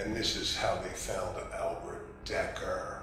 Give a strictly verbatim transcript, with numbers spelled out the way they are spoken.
and this is how they found Albert Decker.